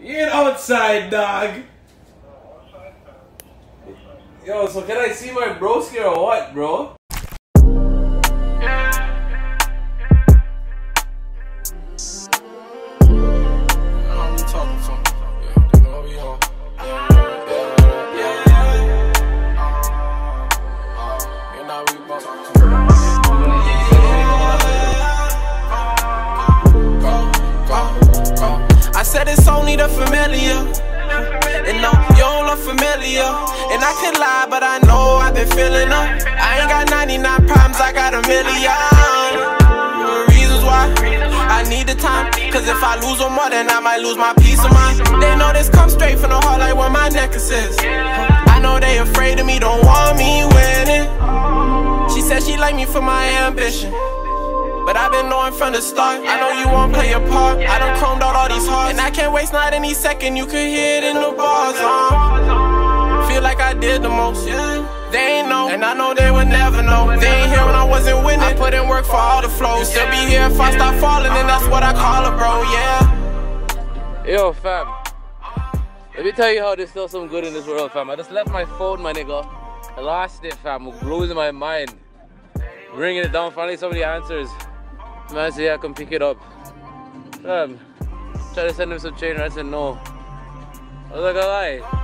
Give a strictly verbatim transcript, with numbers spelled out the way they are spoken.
You ain't outside, dog. Yo, so can I see my broski or what, bro? I said it's only the familiar, and no, you don't look familiar. And I could lie, but I know I've been feeling them. I ain't got ninety-nine problems, I got a million reasons why I need the time. Cause if I lose one more, then I might lose my peace of mind. They know this comes straight from the heart like where my necklace is. I know they afraid of me, don't want me winning. She said she like me for my ambition, but I've been knowing from the start. I know you won't play your part. I done chromed out all these hearts, and I can't waste not any second. You could hear it in the bars. Uh. Feel like I did the most. Yeah. They ain't know, and I know they would never know. They ain't here when I wasn't winning. I put in work for all the flows. You still be here if I start falling, and that's what I call it, bro. Yeah. Yo, fam. Let me tell you how there's still some good in this world, fam. I just left my phone, my nigga. I lost it, fam. I'm losing my mind. Bringing it down, finally some of the answers. Man said, yeah, come pick it up. Um, try to send him some chain, I said no. I was like, gonna lie.